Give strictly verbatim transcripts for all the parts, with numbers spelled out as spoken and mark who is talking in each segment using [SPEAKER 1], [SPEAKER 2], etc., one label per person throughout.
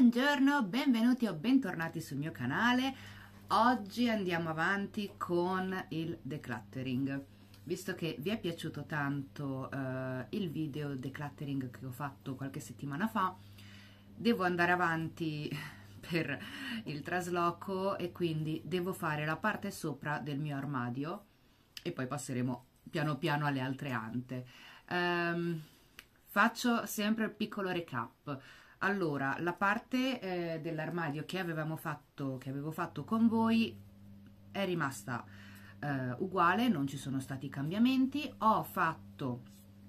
[SPEAKER 1] Buongiorno, benvenuti o bentornati sul mio canale. Oggi andiamo avanti con il decluttering. Visto che vi è piaciuto tanto uh, il video decluttering che ho fatto qualche settimana fa, devo andare avanti per il trasloco e quindi devo fare la parte sopra del mio armadio e poi passeremo piano piano alle altre ante. Um, faccio sempre il piccolo recap. Allora, la parte eh, dell'armadio che avevamo fatto, che avevo fatto con voi è rimasta eh, uguale, non ci sono stati cambiamenti. Ho fatto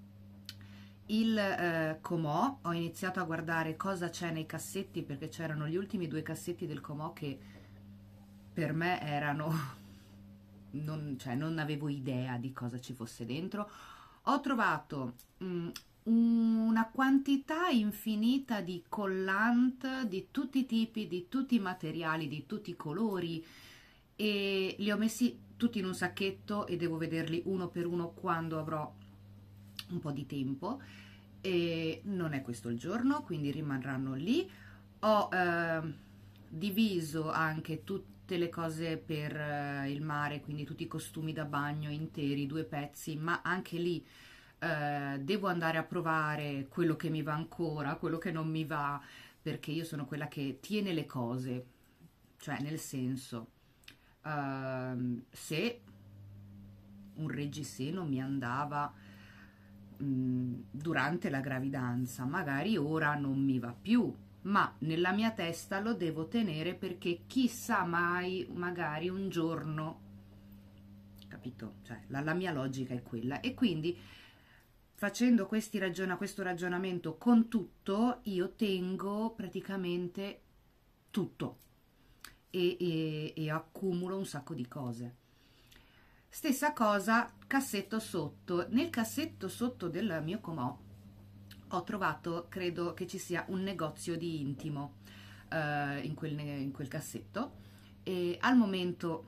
[SPEAKER 1] il eh, comò, ho iniziato a guardare cosa c'è nei cassetti perché c'erano gli ultimi due cassetti del comò che per me erano, non, cioè non avevo idea di cosa ci fosse dentro. Ho trovato mh, una quantità infinita di collant di tutti i tipi, di tutti i materiali, di tutti i colori e li ho messi tutti in un sacchetto e devo vederli uno per uno quando avrò un po' di tempo e non è questo il giorno, quindi rimarranno lì. Ho eh, diviso anche tutte le cose per eh, il mare, quindi tutti i costumi da bagno interi, due pezzi, ma anche lì Uh, devo andare a provare quello che mi va ancora, quello che non mi va, perché io sono quella che tiene le cose, cioè nel senso, uh, se un reggiseno mi andava um, durante la gravidanza, magari ora non mi va più, ma nella mia testa lo devo tenere perché chissà mai, magari un giorno, capito? Cioè la, la mia logica è quella e quindi facendo questi ragiona, questo ragionamento con tutto, io tengo praticamente tutto e, e, e accumulo un sacco di cose. Stessa cosa, cassetto sotto. Nel cassetto sotto del mio comò ho trovato, credo che ci sia un negozio di intimo uh, in, quel, in quel cassetto e al momento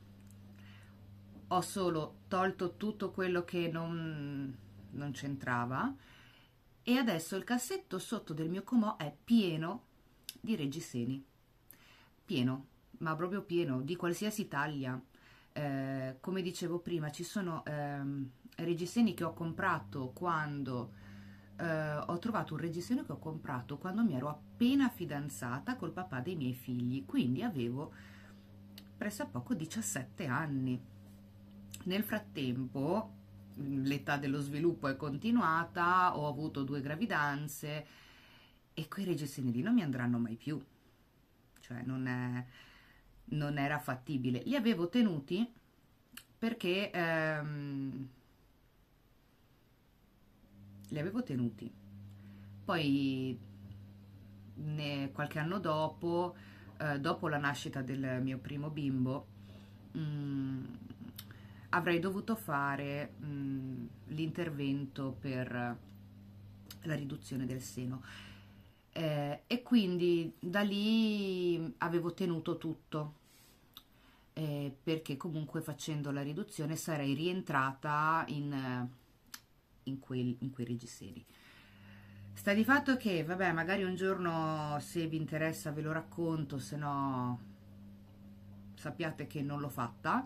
[SPEAKER 1] ho solo tolto tutto quello che non... non c'entrava e adesso il cassetto sotto del mio comò è pieno di reggiseni, pieno, ma proprio pieno, di qualsiasi taglia. Eh, come dicevo prima, ci sono ehm, reggiseni che ho comprato quando eh, ho trovato un reggiseno che ho comprato quando mi ero appena fidanzata col papà dei miei figli, quindi avevo pressappoco diciassette anni. Nel frattempo l'età dello sviluppo è continuata, ho avuto due gravidanze e quei reggiseni lì non mi andranno mai più, cioè non, è, non era fattibile. Li avevo tenuti perché ehm, li avevo tenuti, poi ne, qualche anno dopo, eh, dopo la nascita del mio primo bimbo, mh, avrei dovuto fare l'intervento per la riduzione del seno eh, e quindi da lì avevo tenuto tutto eh, perché comunque facendo la riduzione sarei rientrata in, in, quel, in quei reggiseni. Sta di fatto che vabbè, magari un giorno se vi interessa ve lo racconto, se no sappiate che non l'ho fatta.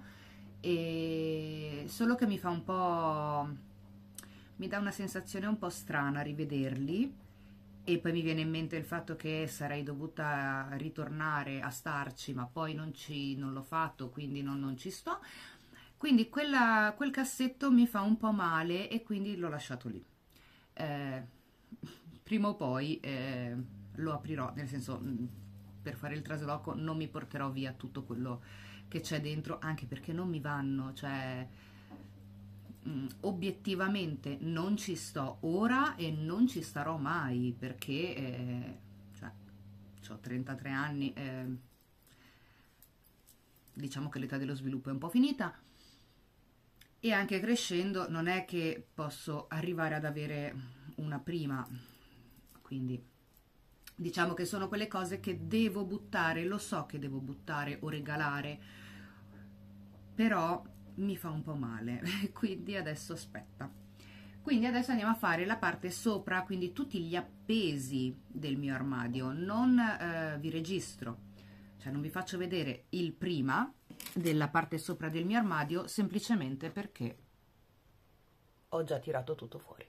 [SPEAKER 1] E solo che mi fa un po', mi dà una sensazione un po' strana rivederli e poi mi viene in mente il fatto che sarei dovuta ritornare a starci ma poi non, ci, non l'ho fatto, quindi non, non ci sto, quindi quella, quel cassetto mi fa un po' male e quindi l'ho lasciato lì. Eh, prima o poi eh, lo aprirò, nel senso per fare il trasloco non mi porterò via tutto quello che c'è dentro, anche perché non mi vanno, cioè mh, obiettivamente non ci sto ora e non ci starò mai perché eh, cioè, ho trentatré anni, eh, diciamo che l'età dello sviluppo è un po' finita e anche crescendo non è che posso arrivare ad avere una prima, quindi diciamo che sono quelle cose che devo buttare, lo so che devo buttare o regalare, però mi fa un po' male, quindi adesso aspetta. Quindi adesso andiamo a fare la parte sopra, quindi tutti gli appesi del mio armadio. Non eh, vi registro, cioè non vi faccio vedere il prima della parte sopra del mio armadio, semplicemente perché ho già tirato tutto fuori.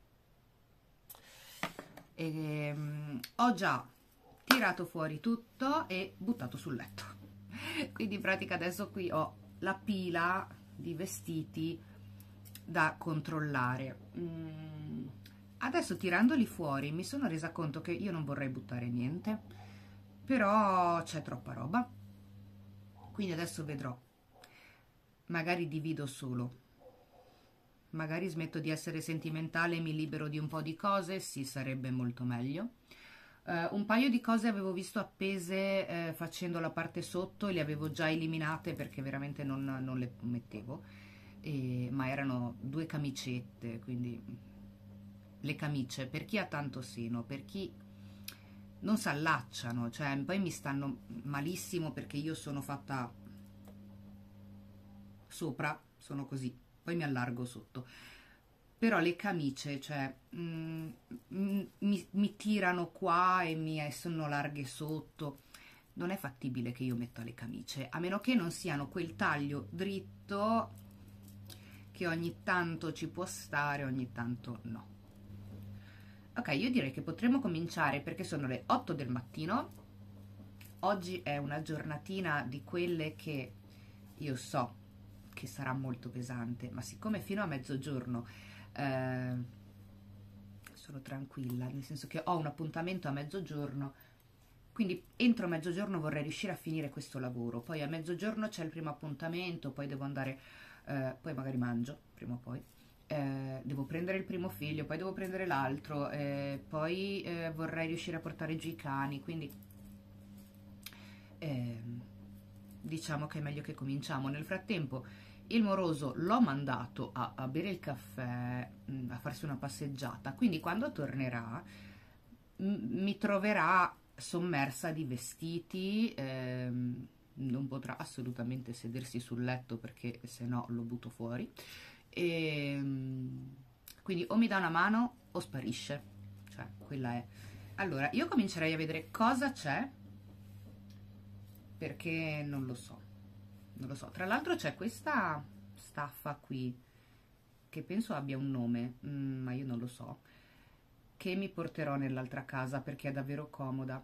[SPEAKER 1] E, um, ho già tirato fuori tutto e buttato sul letto. Quindi in pratica adesso qui ho la pila di vestiti da controllare. Mm, adesso tirandoli fuori mi sono resa conto che io non vorrei buttare niente, però c'è troppa roba, quindi adesso vedrò, magari divido solo, magari smetto di essere sentimentale e mi libero di un po' di cose, sì, sarebbe molto meglio. Uh, un paio di cose avevo visto appese eh, facendo la parte sotto e le avevo già eliminate perché veramente non, non le mettevo. E, ma erano due camicette, quindi le camicie per chi ha tanto seno, per chi non si allacciano, cioè poi mi stanno malissimo perché io sono fatta sopra, sono così, poi mi allargo sotto, però le camicie, cioè mm, mi, mi tirano qua e mi sono larghe sotto. Non è fattibile che io metta le camicie, a meno che non siano quel taglio dritto che ogni tanto ci può stare, ogni tanto no. Ok, io direi che potremmo cominciare perché sono le otto del mattino. Oggi è una giornatina di quelle che io so che sarà molto pesante, ma siccome fino a mezzogiorno eh, sono tranquilla, nel senso che ho un appuntamento a mezzogiorno, quindi entro mezzogiorno vorrei riuscire a finire questo lavoro, poi a mezzogiorno c'è il primo appuntamento, poi devo andare... Uh, poi magari mangio prima o poi, uh, devo prendere il primo figlio, poi devo prendere l'altro, uh, poi uh, vorrei riuscire a portare giù i cani, quindi uh, diciamo che è meglio che cominciamo. Nel frattempo il moroso l'ho mandato a, a bere il caffè, mh, a farsi una passeggiata, quindi quando tornerà mi troverà sommersa di vestiti. uh, non potrà assolutamente sedersi sul letto perché se no lo butto fuori, e quindi o mi dà una mano o sparisce, cioè quella è. Allora io comincerei a vedere cosa c'è, perché non lo so, non lo so. Tra l'altro c'è questa staffa qui che penso abbia un nome, mm, ma io non lo so, che mi porterò nell'altra casa perché è davvero comoda.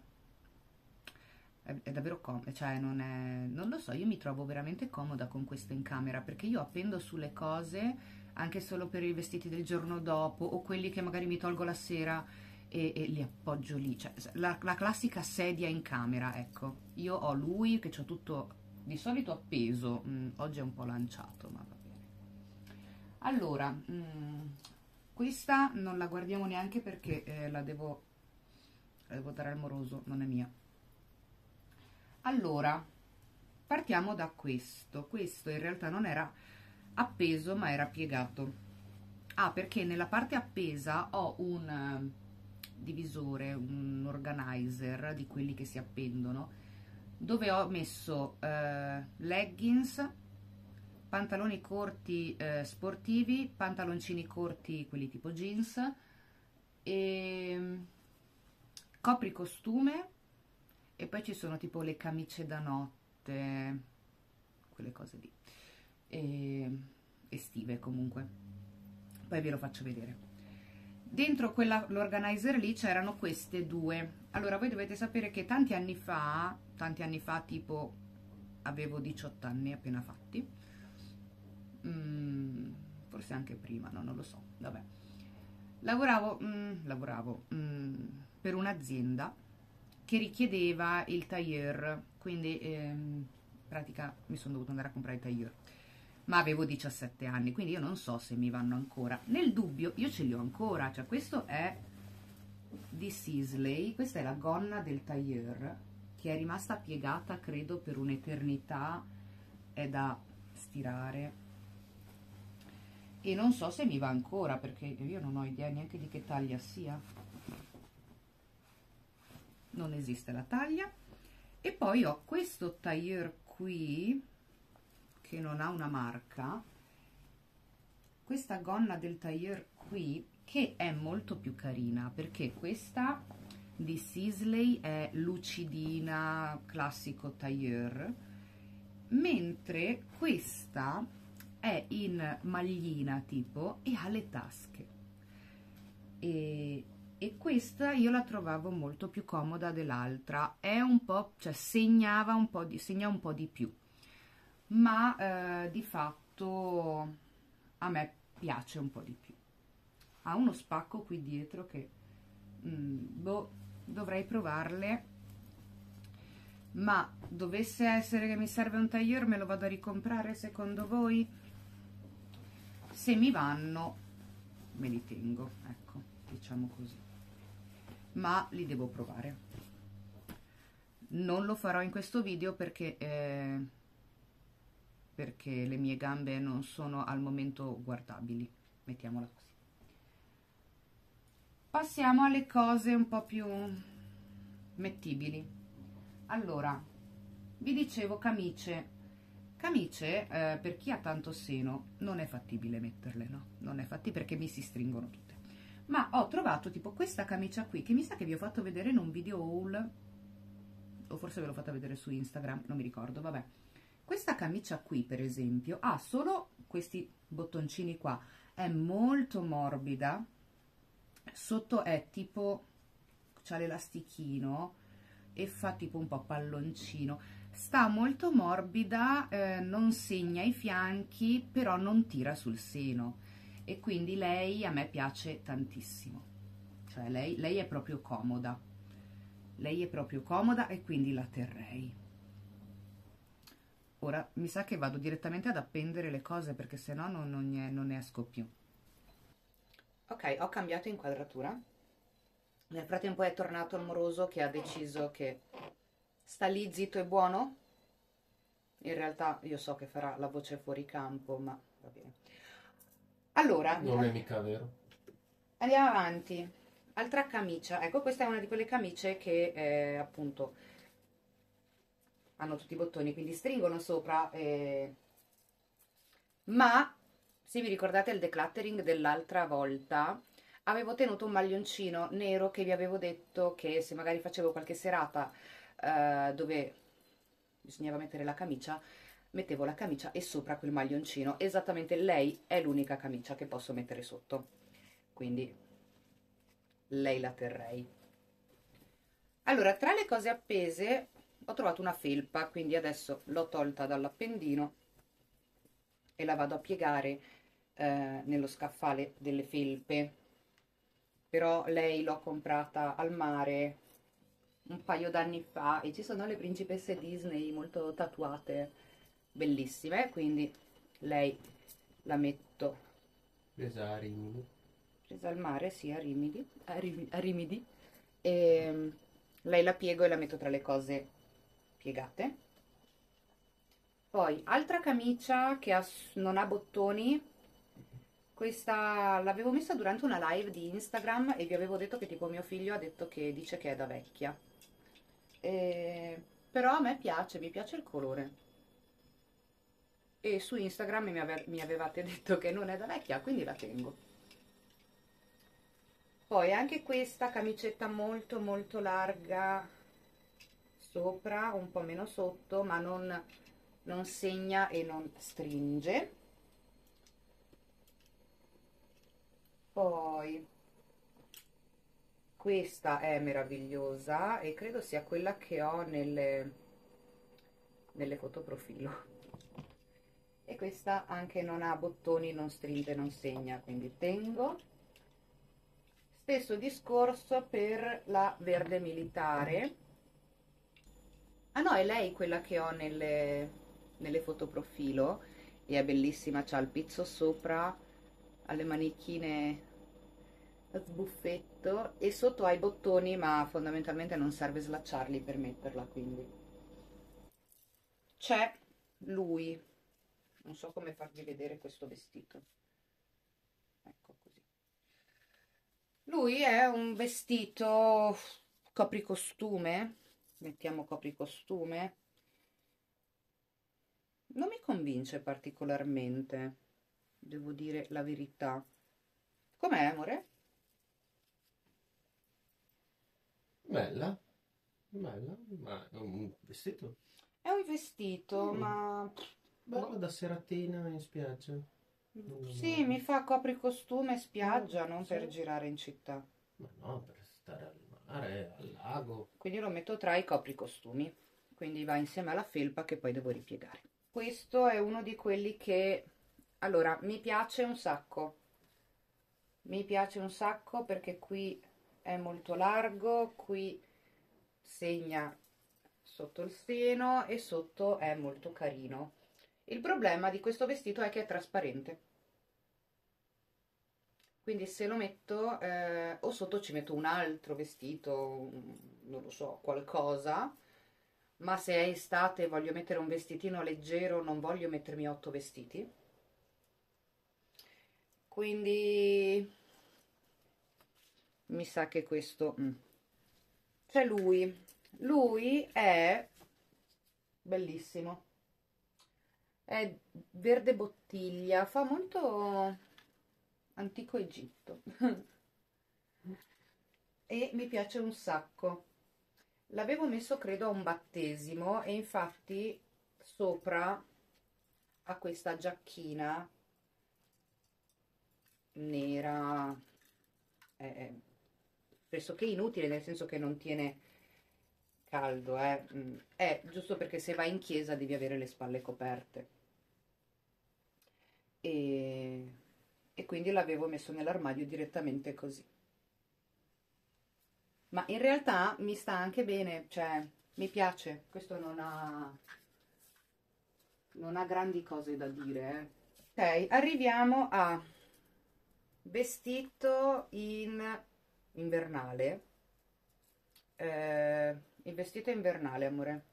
[SPEAKER 1] È davvero comoda, cioè non è, non lo so, io mi trovo veramente comoda con questo in camera perché io appendo sulle cose anche solo per i vestiti del giorno dopo o quelli che magari mi tolgo la sera e, e li appoggio lì, cioè la, la classica sedia in camera, ecco. Io ho lui che c'ho tutto di solito appeso, mm, oggi è un po' lanciato, ma va bene. Allora, mm, questa non la guardiamo neanche perché eh, la devo, la devo dare al moroso, non è mia. Allora, partiamo da questo. Questo in realtà non era appeso, ma era piegato. Ah, perché nella parte appesa ho un divisore, un organizer di quelli che si appendono, dove ho messo eh, leggings, pantaloni corti eh, sportivi, pantaloncini corti, quelli tipo jeans, e copricostume. E poi ci sono tipo le camicie da notte, quelle cose lì, e estive comunque, poi ve lo faccio vedere. Dentro l'organizer lì c'erano queste due. Allora voi dovete sapere che tanti anni fa, tanti anni fa tipo avevo diciotto anni appena fatti, mm, forse anche prima, no, non lo so, vabbè. Lavoravo, mm, lavoravo mm, per un'azienda che richiedeva il tailleur, quindi ehm, in pratica mi sono dovuta andare a comprare il tailleur, ma avevo diciassette anni, quindi io non so se mi vanno ancora. Nel dubbio io ce li ho ancora, cioè questo è di Sisley, questa è la gonna del tailleur che è rimasta piegata credo per un'eternità, è da stirare e non so se mi va ancora perché io non ho idea neanche di che taglia sia, non esiste la taglia. E poi ho questo tailleur qui che non ha una marca, questa gonna del tailleur qui, che è molto più carina, perché questa di Sisley è lucidina, classico tailleur, mentre questa è in maglina tipo e ha le tasche. E, e questa io la trovavo molto più comoda dell'altra, è un po', cioè segnava un po' di, segna un po' di più, ma eh, di fatto a me piace un po' di più. Ha uno spacco qui dietro che mm, boh, dovrei provarle, ma dovesse essere che mi serve un tailleur, me lo vado a ricomprare secondo voi? Se mi vanno me li tengo, ecco, diciamo così, ma li devo provare. Non lo farò in questo video perché eh, perché le mie gambe non sono al momento guardabili, mettiamola così. Passiamo alle cose un po' più mettibili. Allora, vi dicevo camicie. Camicie, eh, per chi ha tanto seno, non è fattibile metterle, no? Non è fattibile perché mi si stringono tutte. Ma ho trovato tipo questa camicia qui, che mi sa che vi ho fatto vedere in un video haul, o forse ve l'ho fatta vedere su Instagram, non mi ricordo, vabbè. Questa camicia qui, per esempio, ha solo questi bottoncini qua, è molto morbida, sotto è tipo, c'ha l'elastichino e fa tipo un po' palloncino, sta molto morbida, eh, non segna i fianchi, però non tira sul seno, e quindi lei a me piace tantissimo, cioè lei, lei è proprio comoda, lei è proprio comoda e quindi la terrei. Ora mi sa che vado direttamente ad appendere le cose perché sennò non, non, ne, non ne esco più. Ok, ho cambiato inquadratura. Nel frattempo è tornato il moroso che ha deciso che sta lì zitto e buono. In realtà io so che farà la voce fuori campo, ma va bene. Allora,
[SPEAKER 2] non è mica vero.
[SPEAKER 1] Andiamo avanti. Altra camicia. Ecco, questa è una di quelle camicie che eh, appunto hanno tutti i bottoni, quindi stringono sopra, eh, ma se vi ricordate il decluttering dell'altra volta, avevo tenuto un maglioncino nero che vi avevo detto che se magari facevo qualche serata eh, dove bisognava mettere la camicia, mettevo la camicia e sopra quel maglioncino. Esattamente, lei è l'unica camicia che posso mettere sotto, quindi lei la terrei. Allora, tra le cose appese ho trovato una felpa, quindi adesso l'ho tolta dall'appendino e la vado a piegare eh, nello scaffale delle felpe. Però lei l'ho comprata al mare un paio d'anni fa e ci sono le principesse Disney molto tatuate, bellissime, quindi lei la metto
[SPEAKER 2] Presa a Rimini.
[SPEAKER 1] presa al mare, sì, a Rimini, a Rimini, a Rimini. E lei la piego e la metto tra le cose piegate. Poi altra camicia che ha, non ha bottoni, questa l'avevo messa durante una live di Instagram e vi avevo detto che tipo mio figlio ha detto che dice che è da vecchia, e, però a me piace, mi piace il colore e su Instagram mi, ave, mi avevate detto che non è da vecchia, quindi la tengo. Poi anche questa camicetta molto molto larga sopra, un po' meno sotto, ma non, non segna e non stringe. Poi questa è meravigliosa e credo sia quella che ho nelle, nelle foto profilo. E questa anche non ha bottoni, non stringe, non segna, quindi tengo. Stesso discorso per la verde militare. Ah no, è lei quella che ho nelle, nelle foto profilo e è bellissima, c'ha il pizzo sopra, ha le manichine a sbuffetto e sotto ha i bottoni, ma fondamentalmente non serve slacciarli per metterla, quindi c'è lui, non so come farvi vedere questo vestito, ecco così. Lui è un vestito copricostume, mettiamo copricostume, non mi convince particolarmente, devo dire la verità. Com'è, amore?
[SPEAKER 2] Bella, bella, ma è un vestito.
[SPEAKER 1] È un vestito,
[SPEAKER 2] Mm.
[SPEAKER 1] ma
[SPEAKER 2] Bello da seratina in spiaggia. Non
[SPEAKER 1] sì, mi
[SPEAKER 2] male.
[SPEAKER 1] fa copricostume spiaggia,
[SPEAKER 2] Mm,
[SPEAKER 1] non
[SPEAKER 2] sì.
[SPEAKER 1] per girare in città.
[SPEAKER 2] Ma no, per stare al mare, al lago.
[SPEAKER 1] Quindi lo metto tra i copricostumi, quindi va insieme alla felpa che poi devo ripiegare. Questo è uno di quelli che, allora, mi piace un sacco. Mi piace un sacco perché qui è molto largo, qui segna sotto il seno e sotto è molto carino. Il problema di questo vestito è che è trasparente. Quindi se lo metto, eh, o sotto ci metto un altro vestito, non lo so, qualcosa, ma se è estate e voglio mettere un vestitino leggero, non voglio mettermi otto vestiti. Quindi mi sa che questo... Mm. C'è lui. Lui è bellissimo. È verde bottiglia, fa molto antico Egitto. E mi piace un sacco. L'avevo messo credo a un battesimo e infatti sopra ha questa giacchina nera, è, è pressoché inutile nel senso che non tiene caldo, eh. Mm, è giusto perché se vai in chiesa devi avere le spalle coperte. E, e quindi l'avevo messo nell'armadio direttamente così. Ma in realtà mi sta anche bene, cioè mi piace, questo non ha, non ha grandi cose da dire. Eh. Ok, arriviamo a vestito in invernale. Eh, il vestito invernale, amore.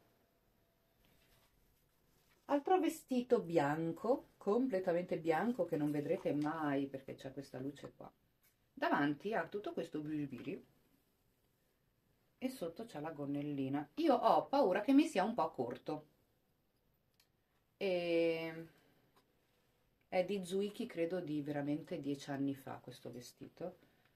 [SPEAKER 1] Altro vestito bianco, completamente bianco, che non vedrete mai perché c'è questa luce qua. Davanti ha tutto questo biribiri e sotto c'è la gonnellina. Io ho paura che mi sia un po' corto. E... è di Zuiki, credo di veramente dieci anni fa questo vestito.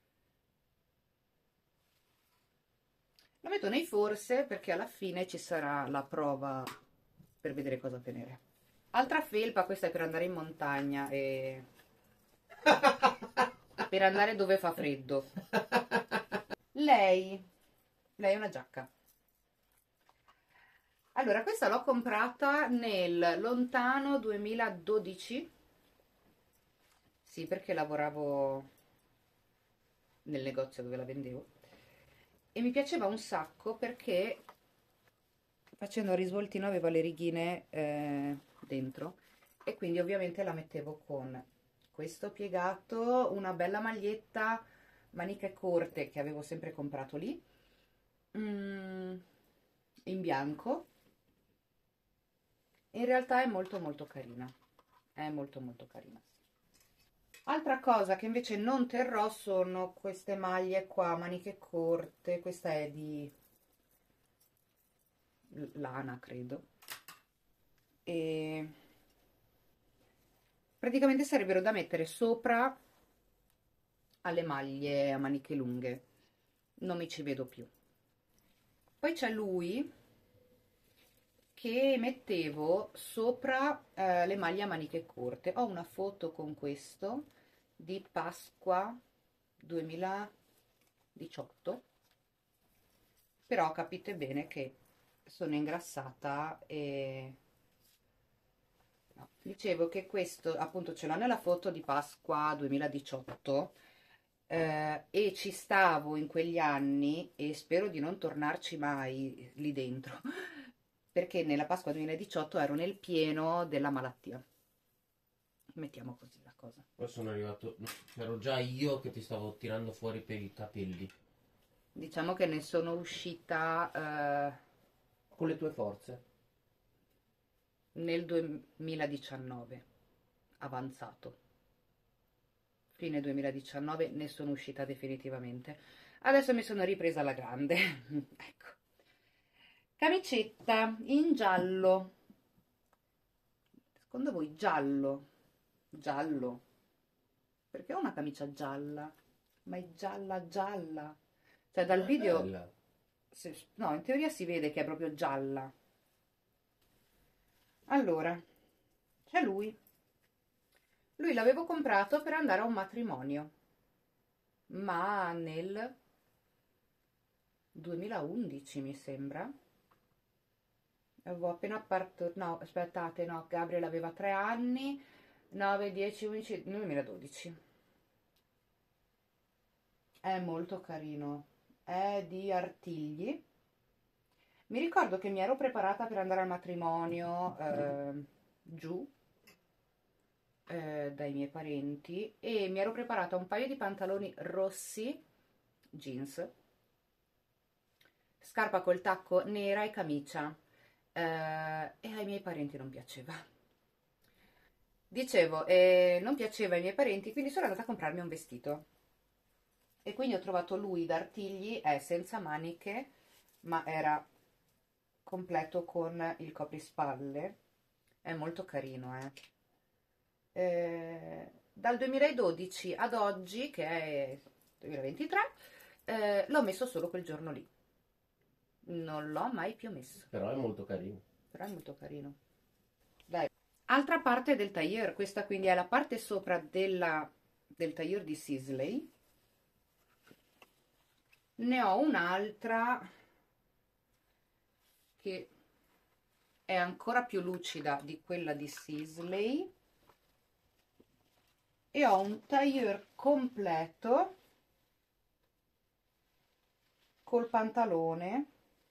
[SPEAKER 1] Lo metto nei forse perché alla fine ci sarà la prova per vedere cosa tenere. Altra felpa, questa è per andare in montagna e per andare dove fa freddo. Lei, lei è una giacca. Allora, questa l'ho comprata nel lontano duemiladodici. Sì, perché lavoravo nel negozio dove la vendevo. E mi piaceva un sacco perché facendo il risvoltino aveva le righine eh, dentro e quindi ovviamente la mettevo con questo piegato, una bella maglietta, maniche corte che avevo sempre comprato lì, mm, in bianco. In realtà è molto molto carina, è molto molto carina. Altra cosa che invece non terrò sono queste maglie qua, maniche corte, questa è di lana credo, e praticamente sarebbero da mettere sopra alle maglie a maniche lunghe, non mi ci vedo più. Poi c'è lui che mettevo sopra eh, le maglie a maniche corte. Ho una foto con questo di Pasqua duemiladiciotto, però capite bene che sono ingrassata e no. Dicevo che questo appunto ce l'ho nella foto di Pasqua duemiladiciotto eh, e ci stavo in quegli anni e spero di non tornarci mai lì dentro perché nella Pasqua duemiladiciotto ero nel pieno della malattia, mettiamo così la cosa.
[SPEAKER 2] Poi sono arrivato, no, ero già io che ti stavo tirando fuori per i capelli.
[SPEAKER 1] Diciamo che ne sono uscita eh,
[SPEAKER 2] Con le tue forze.
[SPEAKER 1] nel duemiladiciannove avanzato, fine duemiladiciannove ne sono uscita definitivamente. Adesso mi sono ripresa alla grande. Ecco, camicetta in giallo, secondo voi giallo giallo. Perché ho una camicia gialla? Ma è gialla gialla. Cioè dal video,
[SPEAKER 2] Bella.
[SPEAKER 1] se- no, in teoria si vede che è proprio gialla. Allora, c'è lui. Lui l'avevo comprato per andare a un matrimonio, ma nel duemilaundici mi sembra. Avevo appena partorito, no, aspettate, no, Gabriele aveva tre anni, nove, dieci, undici, duemiladodici. È molto carino, è di artigli. Mi ricordo che mi ero preparata per andare al matrimonio eh, giù eh, dai miei parenti e mi ero preparata un paio di pantaloni rossi, jeans, scarpa col tacco nera e camicia. Eh, e ai miei parenti non piaceva. Dicevo, eh, non piaceva ai miei parenti, quindi sono andata a comprarmi un vestito. E quindi ho trovato lui d'artigli, è senza maniche, ma era completo con il coprispalle. È molto carino, eh. Eh, dal duemiladodici ad oggi, che è duemilaventitré, eh, l'ho messo solo quel giorno lì. Non l'ho mai più messo,
[SPEAKER 2] Però è molto carino.
[SPEAKER 1] però è molto carino. Dai. Altra parte del tailleur, questa quindi è la parte sopra della, del tailleur di Sisley. Ne ho un'altra che è ancora più lucida di quella di Sisley e ho un tailleur completo col pantalone,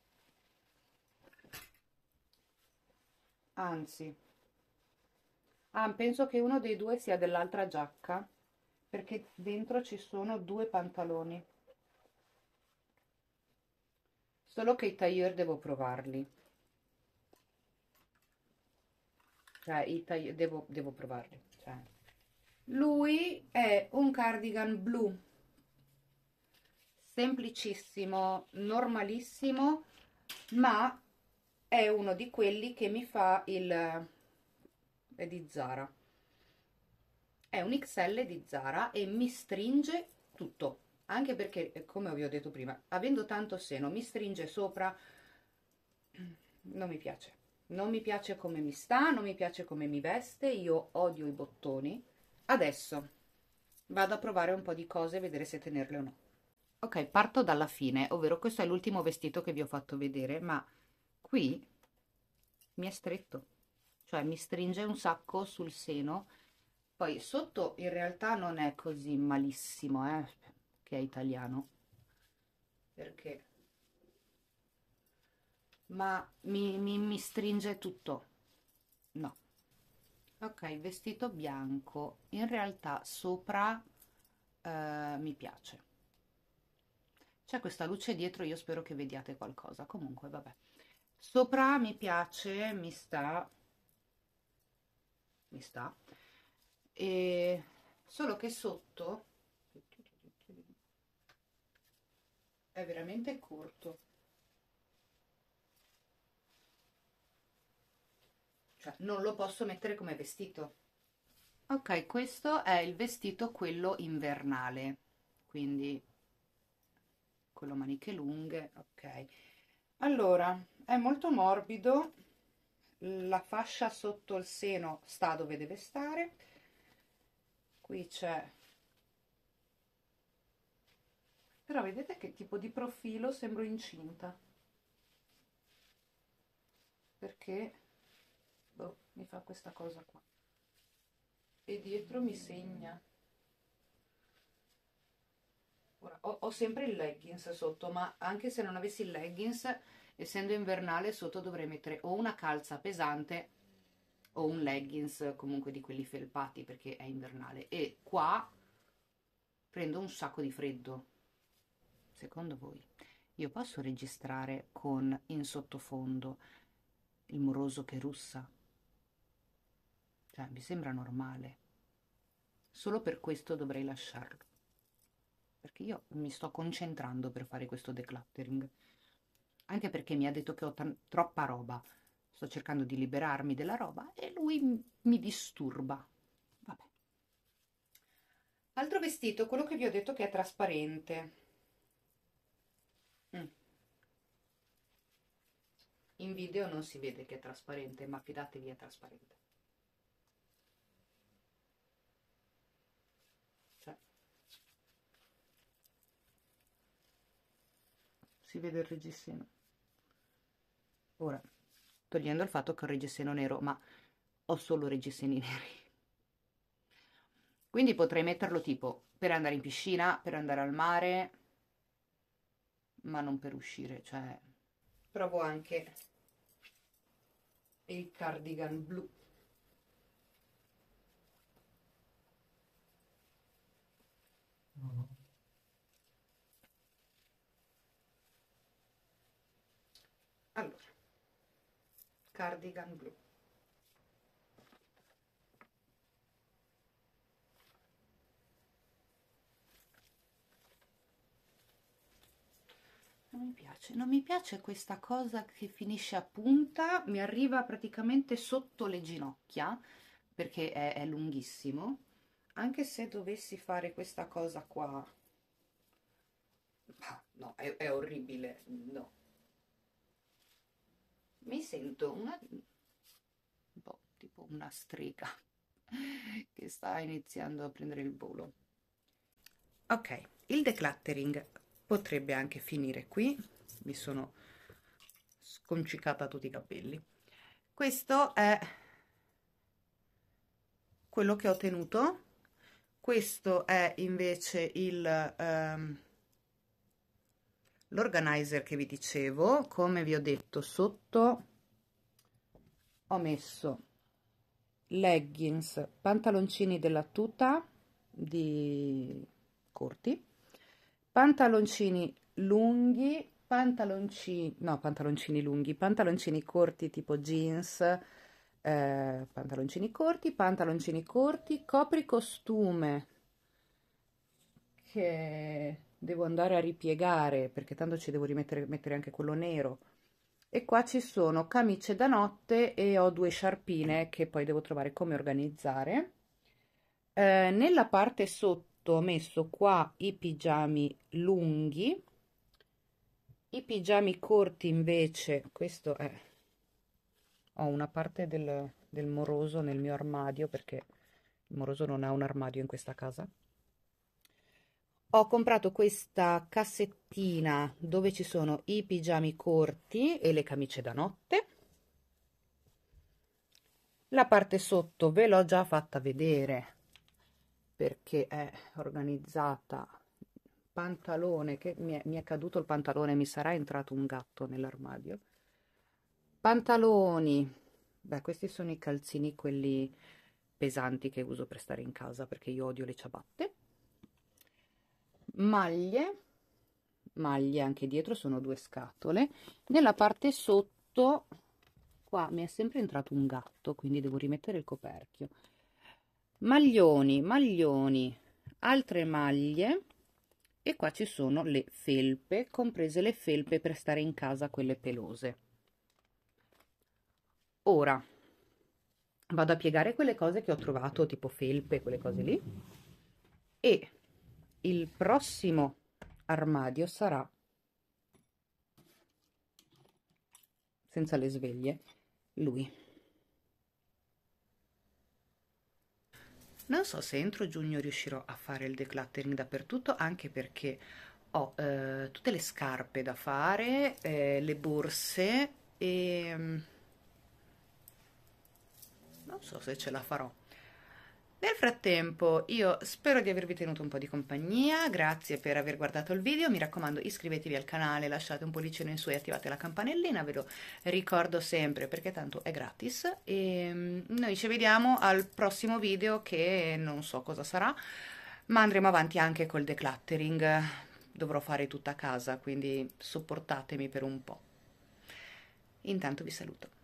[SPEAKER 1] anzi, ah, penso che uno dei due sia dell'altra giacca, perché dentro ci sono due pantaloni, solo che i tailleur devo provarli, cioè i tailleur devo, devo provarli, cioè. Lui è un cardigan blu, semplicissimo, normalissimo, ma è uno di quelli che mi fa il... è di Zara. È un X L di Zara e mi stringe tutto, anche perché, come vi ho detto prima, avendo tanto seno, mi stringe sopra, non mi piace. Non mi piace come mi sta, non mi piace come mi veste, io odio i bottoni. Adesso vado a provare un po' di cose e vedere se tenerle o no. Ok, parto dalla fine, ovvero questo è l'ultimo vestito che vi ho fatto vedere, ma qui mi è stretto, cioè mi stringe un sacco sul seno. Poi sotto in realtà non è così malissimo, eh, che è italiano, perché ma mi, mi, mi stringe tutto. No. Ok, vestito bianco, in realtà sopra eh, mi piace. C'è questa luce dietro, io spero che vediate qualcosa. Comunque, vabbè. Sopra mi piace, mi sta, mi sta. E solo che sotto è veramente corto. Cioè, non lo posso mettere come vestito. Ok, questo è il vestito quello invernale, quindi quello a maniche lunghe, ok. Allora, è molto morbido, la fascia sotto il seno sta dove deve stare, qui c'è, però vedete che tipo di profilo sembro incinta, perché boh, mi fa questa cosa qua, e dietro mi segna. Ora, ho, ho sempre il leggings sotto, ma anche se non avessi il leggings, essendo invernale, sotto dovrei mettere o una calza pesante o un leggings comunque di quelli felpati perché è invernale. E qua prendo un sacco di freddo. Secondo voi, io posso registrare con in sottofondo il moroso che russa? Cioè, mi sembra normale. Solo per questo dovrei lasciarlo. Perché io mi sto concentrando per fare questo decluttering. Anche perché mi ha detto che ho troppa roba. Sto cercando di liberarmi della roba e lui mi disturba. Vabbè, Altro vestito, quello che vi ho detto che è trasparente. Mm. In video non si vede che è trasparente, ma fidatevi, è trasparente. Cioè, si vede il reggiseno. Ora, togliendo il fatto che ho il reggiseno nero, ma ho solo reggiseni neri. Quindi potrei metterlo tipo per andare in piscina, per andare al mare, ma non per uscire, cioè... Provo anche il cardigan blu. Allora, cardigan blu. Non mi piace, non mi piace questa cosa che finisce a punta, mi arriva praticamente sotto le ginocchia, perché è, è lunghissimo. Anche se dovessi fare questa cosa qua, ah, no, è, è orribile, no. Mi sento una, un po' tipo una strega che sta iniziando a prendere il volo. Ok, il decluttering potrebbe anche finire qui, mi sono sconcicata tutti i capelli. Questo è quello che ho tenuto, questo è invece il um, l'organizer che vi dicevo. Come vi ho detto, sotto ho messo leggings, pantaloncini della tuta di corti, pantaloncini lunghi, pantaloncini, no, pantaloncini lunghi, pantaloncini corti tipo jeans, eh, pantaloncini corti, pantaloncini corti, copricostume che devo andare a ripiegare perché tanto ci devo rimettere mettere anche quello nero. E qua ci sono camicie da notte e ho due sciarpine che poi devo trovare come organizzare. Eh, nella parte sotto ho messo qua i pigiami lunghi, i pigiami corti invece, questo è, ho una parte del, del moroso nel mio armadio perché il moroso non ha un armadio in questa casa. Ho comprato questa cassettina dove ci sono i pigiami corti e le camicie da notte. La parte sotto ve l'ho già fatta vedere perché è organizzata. Pantalone, che mi è, mi è caduto il pantalone, mi sarà entrato un gatto nell'armadio. Pantaloni, beh, questi sono i calzini, quelli pesanti che uso per stare in casa perché io odio le ciabatte. Maglie, maglie anche dietro, sono due scatole. Nella parte sotto, qua mi è sempre entrato un gatto, quindi devo rimettere il coperchio. Maglioni, maglioni, altre maglie e qua ci sono le felpe, comprese le felpe per stare in casa, quelle pelose. Ora vado a piegare quelle cose che ho trovato, tipo felpe, quelle cose lì, e il prossimo armadio sarà senza le sveglie, lui. Non so se entro giugno riuscirò a fare il decluttering dappertutto, anche perché ho eh, tutte le scarpe da fare, eh, le borse e non so se ce la farò. Nel frattempo io spero di avervi tenuto un po' di compagnia, grazie per aver guardato il video, mi raccomando iscrivetevi al canale, lasciate un pollicino in su e attivate la campanellina, ve lo ricordo sempre perché tanto è gratis e noi ci vediamo al prossimo video che non so cosa sarà, ma andremo avanti anche col decluttering, dovrò fare tutta a casa quindi sopportatemi per un po'. Intanto vi saluto.